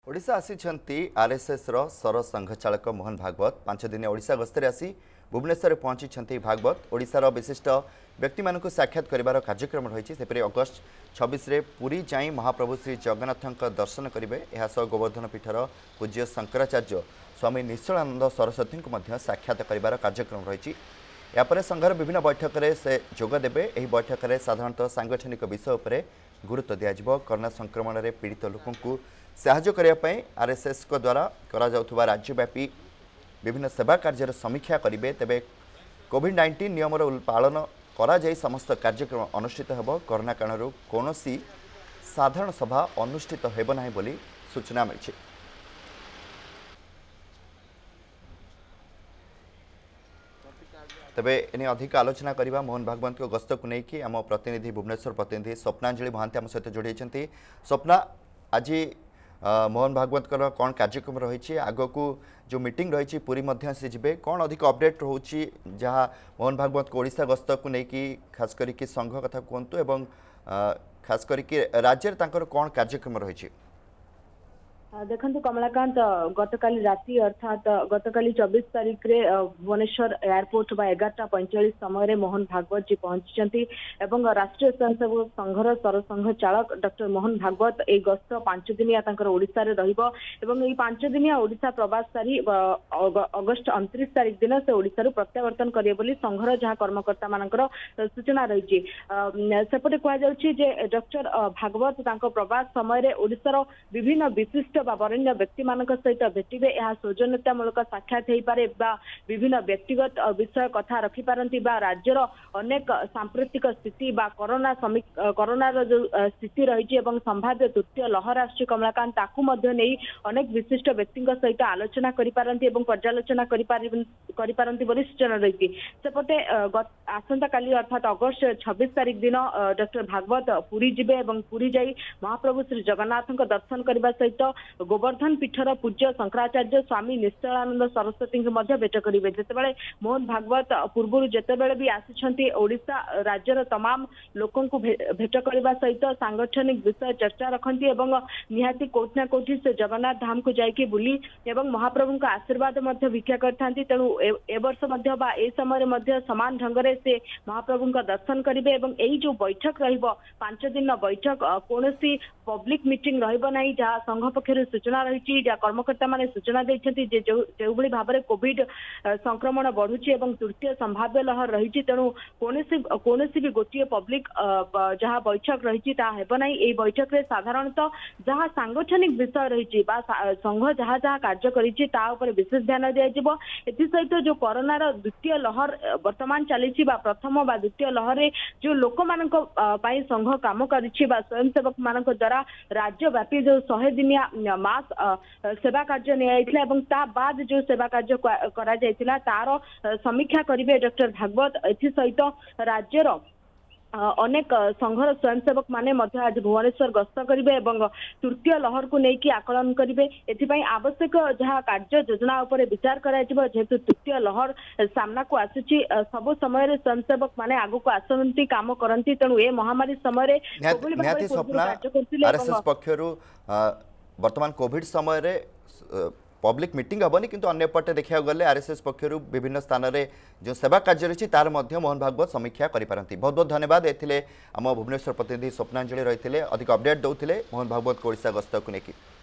ओडिशा आसी आरएसएस रो सर संघ चालक मोहन भागवत 5 दिन ओडिशा गस्तर आसी भुवनेश्वर पहुंची भागवत ओडिशार विशिष्ट व्यक्ति मानक साक्षात कर कार्यक्रम रही सेपरी अगस्ट 26 रे पुरी जाई महाप्रभु श्री जगन्नाथ दर्शन करेंगे यह गोवर्धन पीठर पूज्य शंकराचार्य स्वामी निश्चलानंद सरस्वती को साक्षात कर कार्यक्रम रही यापर संघर विभिन्न बैठक में से जोगदेवे। यह बैठक में साधारणतः सांगठनिक विषय पर गुरुत्व दिज्व कोरोना संक्रमण में पीड़ित लोक साहाय्य करने आरएसएस को द्वारा करा जाउथुबा राज्यव्यापी विभिन्न सेवा कार्यर समीक्षा करेंगे। तेबे कोविड-19 नियमर पालन करा जाई समस्त कार्यक्रम अनुष्ठित हेबो। कोरोना कारणरू कोनोसी साधारण सभा अनुष्ठित हेबो नाही बोली सूचना मिली। तेबे एने अधिक आलोचना करबा मोहन भागवत को गस्त को लेकिन आम प्रतिनिधि भुवनेश्वर प्रतिनिधि स्वप्नांजलि महांती आम सहित जोड़ी। स्वप्ना, आज मोहन भागवत कौन कार्यक्रम रही आग को जो मीटिंग रही पूरी मध्य से जीवे कौन अधिक अपडेट रोची जहाँ मोहन भागवत को ओडिशा गस्त को लेकिन खास करके संघ कथा कहतु एवं खास करके राज्य कौन कार्यक्रम रही? देखो कमलाकांत गतकाली राति अर्थात गतकाली 24 तारीख रे भुवनेश्वर एयरपोर्ट 11:45 समय मोहन भागवत जी पहुंची एवं राष्ट्रीय स्वयंसेवक संघर सरसंघ चालक डॉक्टर मोहन भागवत ए गस्त 5 दिनिया ओडिशा रे रहिबो एवं ए 5 दिनिया ओडिशा प्रवास सारी अगस्ट 29 तारीख दिन से ओडिशा रु प्रत्यावर्तन करिए बोली संघर जहां कर्मकर्ता मानकर सूचना रही सेपटे कह जाउछि जे डॉक्टर भागवत तांको प्रवास समय रे ओडिशा रो विभिन्न विशिष्ट वरेण्य व्यक्ति मान सहित भेटे यह सौजन्यतामूलक साक्षात हो पारे विभिन्न व्यक्तिगत विषय कथा रखिपारती राज्यर अनेक सांप्रतिक स्थिति कोरोना जो स्थिति रही संभाव्य तृतीय लहर आसछि कमलाकांत ताकू नहीं अनेक विशिष्ट व्यक्ति सहित आलोचना करिपारती पर्यालोचना करिपारती बोली सूचना रही सेपटे आसंता काली अर्थात अगस्ट 26 तारीख दिन डॉक्टर भागवत पुरी जिबे एवं पुरी जाई महाप्रभु श्री जगन्नाथ दर्शन करने सहित गोवर्धन पीठर पूज्य शंकराचार्य स्वामी निश्चलानंद सरस्वती भेट करेंगे। जितेबाला मोहन भागवत पूर्व जितेबाला भी आसी ओडिशा राज्यर तमाम लोक भेट करने सहित सांगठनिक विषय चर्चा रखती निहाती कोठना कोठी से जगन्नाथ धाम को जाइए बुली एवं महाप्रभु का आशीर्वाद भिक्षा करते तेणु ए वर्ष ए समय समान ढंग से महाप्रभु का दर्शन करेंगे यही जो बैठक रच दिन बैठक कौन पब्लिक मीटिंग रहा जहाँ संघ पक्षर सूचना रही कर्मकर्ता माने सूचना देते जो भाव में कोविड संक्रमण बढ़ुची तृतीय संभाव्य लहर रही तेणु कौन भी गोटे पब्लिक जहाँ बैठक रही यही बैठक में साधारणतः जहाँ सांगठनिक विषय रही संघ जहाँ जहाँ कार्य कर विशेष ध्यान दिज्व। एसहित जो कोरोनार द्वितीय लहर वर्तमान चली प्रथम व द्वितीय लहर जो लोक मान संघ कम कर स्वयंसेवक मान द्वारा राज्यव्यापी जो 100 दिनिया मास सेवा कार्य निया बाद जो सेवा कार्य करा तार समीक्षा करेंगे डॉक्टर भागवत। एसहित राज्यर अनेक संघर स्वयंसेवक माने आज भुवनेश्वर गस्त करेंगे तृतीय लहर को लेकिन आकलन करेंगे एथि आवश्यक जहाँ कार्य योजना उपर विचार जेहेतु तृतीय लहर सामना को आसुची सब समय स्वयंसेवक माने आगु को आसती काम करती तेणु ए महामारी समय वर्तमान कोविड समय पब्लिक मीटिंग हेनी किंतु अन्यपटे देखा गले आरएसएस पक्षर विभिन्न स्थान में जो सेवा कार्य रही तार मोहन भागवत समीक्षा करिपारंती। बहुत बहुत धन्यवाद। एथिले आम भुवनेश्वर प्रतिनिधि स्वप्नांजलि रही अधिक अपडेट दौले मोहन भागवत को ओडिशा गस्त को लेकिन।